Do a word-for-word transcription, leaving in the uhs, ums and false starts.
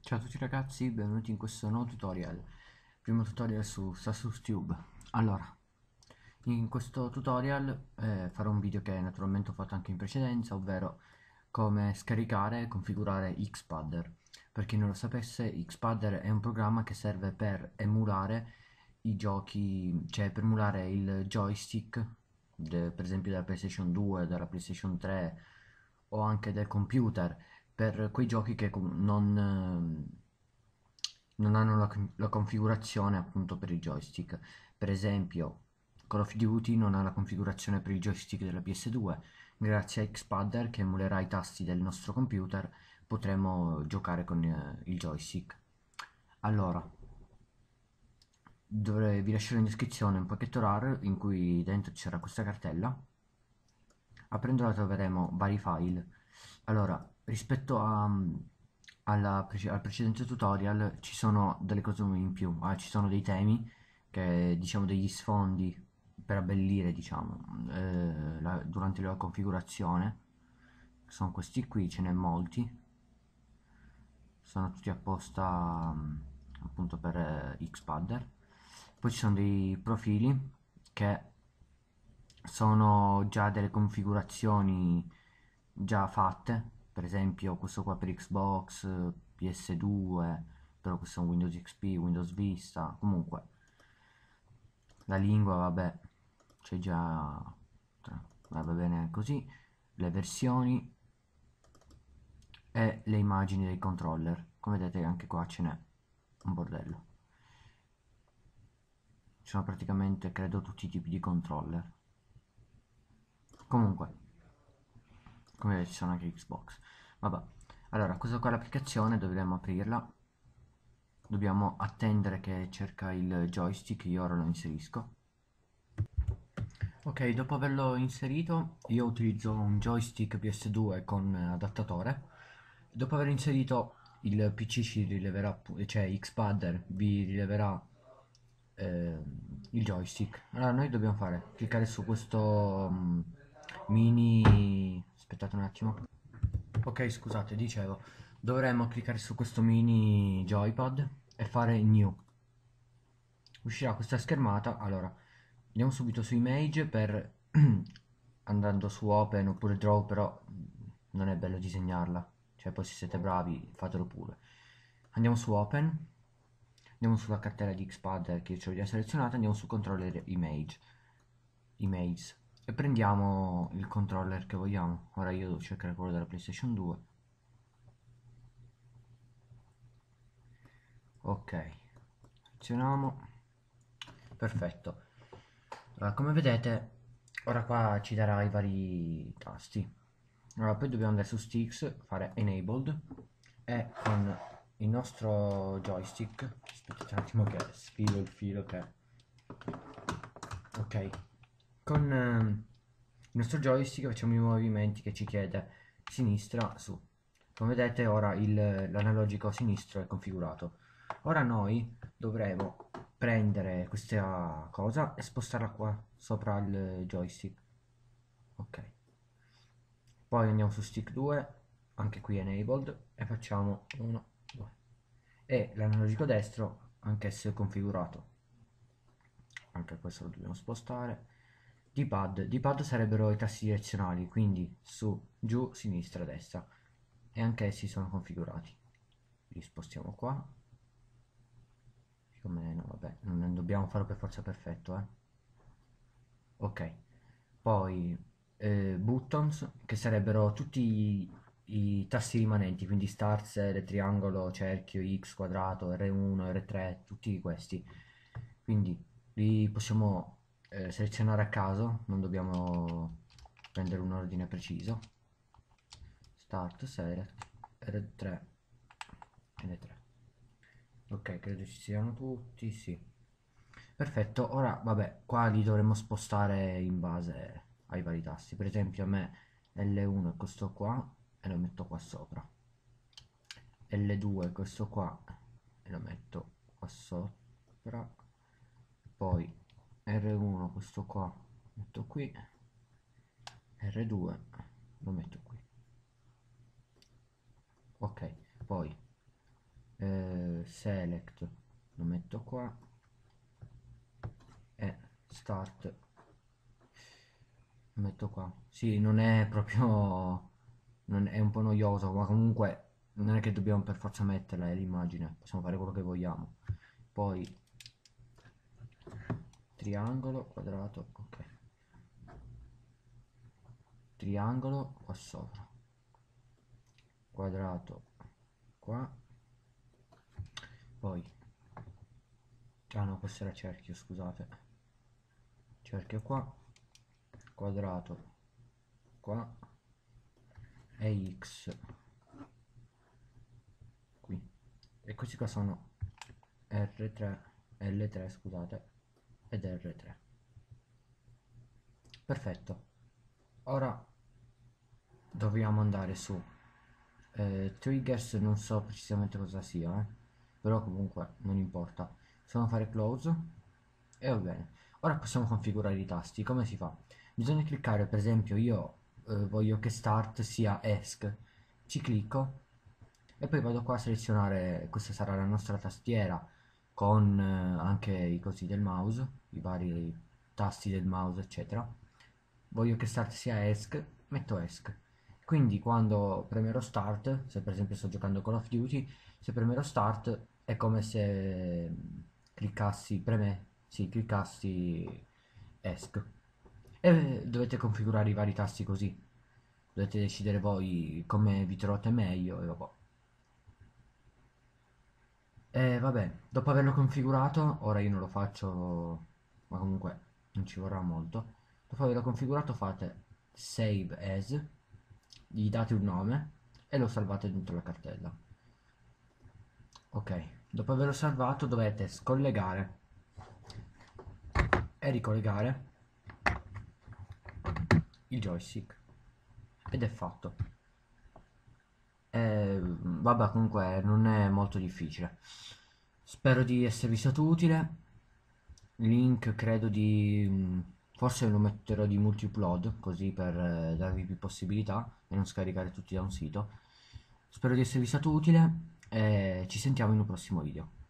Ciao a tutti ragazzi, benvenuti in questo nuovo tutorial, primo tutorial su SasusTube. Allora, in questo tutorial eh, farò un video che naturalmente ho fatto anche in precedenza, ovvero come scaricare e configurare Xpadder. Per chi non lo sapesse, Xpadder è un programma che serve per emulare i giochi, cioè per emulare il joystick, de- per esempio della PlayStation due, della PlayStation tre o anche del computer per quei giochi che com- non, ehm, non hanno la, con- la configurazione appunto per i joystick. Per esempio, Call of Duty non ha la configurazione per i joystick della P S due. Grazie a Xpadder che emulerà i tasti del nostro computer potremo giocare con eh, il joystick. Allora, dovrei, vi lascerò in descrizione un pacchetto RAR in cui dentro c'era questa cartella. Aprendola troveremo vari file. Allora, rispetto a, alla prece- al precedente tutorial ci sono delle cose in più. Ah, ci sono dei temi, che diciamo degli sfondi per abbellire, diciamo, eh, la- durante la configurazione. Sono questi qui, ce n'è molti. Sono tutti apposta mm, appunto per eh, Xpadder. Poi ci sono dei profili che sono già delle configurazioni già fatte, per esempio questo qua per Xbox, P S due, però questo è un Windows X P, Windows Vista, comunque la lingua vabbè, c'è già, va bene così, le versioni e le immagini dei controller, come vedete anche qua ce n'è un bordello. Ci sono praticamente credo tutti i tipi di controller. Comunque, come vedete ci sono anche Xbox. Vabbè, allora questa qua è l'applicazione, dovremo aprirla. Dobbiamo attendere che cerca il joystick, io ora lo inserisco. Ok, dopo averlo inserito, io utilizzo un joystick P S due con adattatore. Dopo aver inserito il P C ci rileverà, pu- cioè Xpadder vi rileverà eh, il joystick. Allora noi dobbiamo fare, cliccare su questo mm, mini... aspettate un attimo. Ok, scusate, dicevo, dovremmo cliccare su questo mini joypad e fare new. Uscirà questa schermata. Allora, andiamo subito su image per andando su open oppure draw, però non è bello disegnarla, cioè poi se siete bravi fatelo pure. Andiamo su open, andiamo sulla cartella di Xpad che ho già selezionata, andiamo su controller image, image e prendiamo il controller che vogliamo. Ora io devo cercare quello della PlayStation due. Ok, selezioniamo. Perfetto. Allora, come vedete, ora qua ci darà i vari tasti. Allora, poi dobbiamo andare su sticks, fare enabled e con il nostro joystick, aspettate un attimo che sfilo il filo che... Ok, con ehm, il nostro joystick facciamo i movimenti che ci chiede sinistra su. Come vedete ora il- l'analogico sinistro è configurato. Ora noi dovremo prendere questa cosa e spostarla qua sopra il joystick. Ok. Poi andiamo su stick due, anche qui enabled, e facciamo uno, due. E l'analogico destro, anch'esso è configurato. Anche questo lo dobbiamo spostare. D-pad, D-pad sarebbero i tasti direzionali, quindi su, giù, sinistra, destra. E anch'essi sono configurati. Li spostiamo qua. Come no, vabbè, non dobbiamo farlo per forza perfetto, eh. Ok, poi eh, buttons, che sarebbero tutti i, i tasti rimanenti, quindi stars, L, triangolo, cerchio, X, quadrato, R uno, R tre, tutti questi. Quindi li possiamo eh, selezionare a caso, non dobbiamo prendere un ordine preciso. Start, select, R tre e L tre. Ok, credo ci siano tutti, sì. Perfetto, ora vabbè, qua li dovremmo spostare in base ai vari tasti. Per esempio a me L uno è questo qua e lo metto qua sopra. L due è questo qua e lo metto qua sopra. Poi R uno questo qua lo metto qui. R due lo metto qui. Ok, poi eh, select lo metto qua e start lo metto qua. Sì, non è proprio, non è un po' noioso, ma comunque non è che dobbiamo per forza metterla, è l'immagine, possiamo fare quello che vogliamo. Poi triangolo, quadrato, ok, triangolo qua sopra, quadrato qua, poi, ah no, questo era cerchio, scusate, cerchio qua, quadrato qua e x qui, e questi qua sono R tre, L tre scusate, ed R tre. Perfetto, ora dobbiamo andare su eh, triggers, non so precisamente cosa sia, eh, però comunque non importa. Possiamo fare close e va bene. Ora possiamo configurare i tasti. Come si fa? Bisogna cliccare, per esempio io eh, voglio che start sia esc, ci clicco e poi vado qua a selezionare, questa sarà la nostra tastiera con eh, anche i cosi del mouse, i vari tasti del mouse eccetera. Voglio che start sia esc, metto esc. Quindi quando premerò start, se per esempio sto giocando Call of Duty, se premerò start è come se mm, cliccassi, preme, sì, cliccassi esc. E dovete configurare i vari tasti così. Dovete decidere voi come vi trovate meglio e vabbè. E vabbè, dopo averlo configurato, ora io non lo faccio, ma comunque non ci vorrà molto. Dopo averlo configurato fate save as, gli date un nome e lo salvate dentro la cartella. Ok, dopo averlo salvato dovete scollegare e ricollegare il joystick ed è fatto. E, vabbè, comunque non è molto difficile. Spero di esservi stato utile. Link credo di mm, forse lo metterò di multi-upload così per eh, darvi più possibilità e non scaricare tutti da un sito. Spero di esservi stato utile e ci sentiamo in un prossimo video.